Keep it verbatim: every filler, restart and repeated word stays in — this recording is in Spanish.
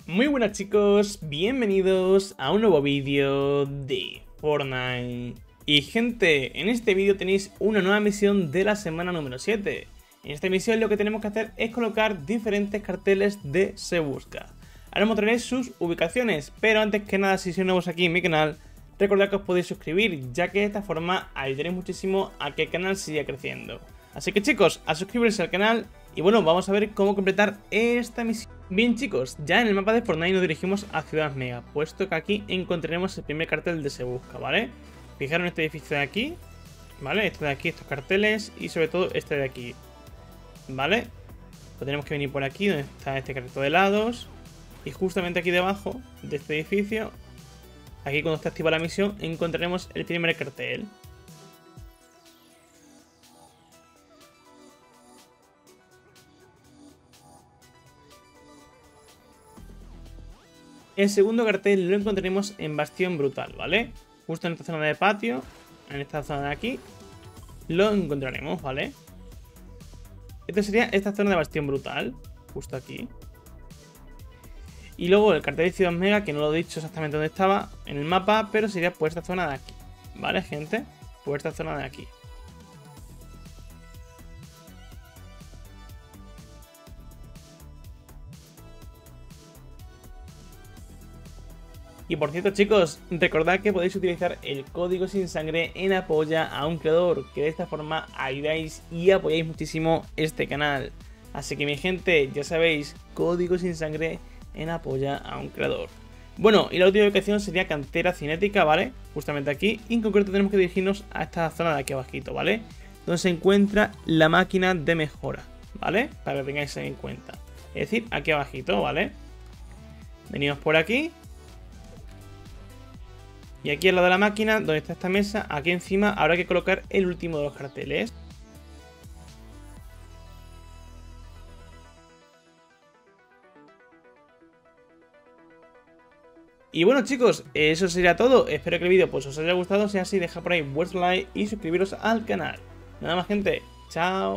Muy buenas chicos, bienvenidos a un nuevo vídeo de Fortnite. Y gente, en este vídeo tenéis una nueva misión de la semana número siete. En esta misión lo que tenemos que hacer es colocar diferentes carteles de Se Busca. Ahora os mostraré sus ubicaciones, pero antes que nada, si sois nuevos aquí en mi canal, recordad que os podéis suscribir, ya que de esta forma ayudaréis muchísimo a que el canal siga creciendo. Así que chicos, a suscribirse al canal y bueno, vamos a ver cómo completar esta misión. Bien chicos, ya en el mapa de Fortnite nos dirigimos a Ciudad Mega, puesto que aquí encontraremos el primer cartel de Se Busca, ¿vale? Fijaros en este edificio de aquí, ¿vale? Este de aquí, estos carteles y sobre todo este de aquí, ¿vale? Pues tenemos que venir por aquí, donde está este carrito de helados. Y justamente aquí debajo de este edificio, aquí cuando esté activa la misión, encontraremos el primer cartel. El segundo cartel lo encontraremos en Bastión Brutal, ¿vale? Justo en esta zona de patio, en esta zona de aquí, lo encontraremos, ¿vale? Esta sería esta zona de Bastión Brutal, justo aquí. Y luego el cartel de Ciudad Mega, que no lo he dicho exactamente dónde estaba en el mapa, pero sería por esta zona de aquí, ¿vale, gente? Por esta zona de aquí. Y por cierto chicos, recordad que podéis utilizar el código sin sangre en apoya a un creador, que de esta forma ayudáis y apoyáis muchísimo este canal. Así que mi gente, ya sabéis, código sin sangre en apoya a un creador. Bueno, y la última ubicación sería Cantera Cinética, ¿vale? Justamente aquí, y en concreto tenemos que dirigirnos a esta zona de aquí abajito, ¿vale? Donde se encuentra la máquina de mejora, ¿vale? Para que tengáis en cuenta. Es decir, aquí abajito, ¿vale? Venimos por aquí. Y aquí al lado de la máquina, donde está esta mesa, aquí encima habrá que colocar el último de los carteles. Y bueno chicos, eso sería todo. Espero que el vídeo pues, os haya gustado. Si es así, dejad por ahí vuestro like y suscribiros al canal. Nada más gente, chao.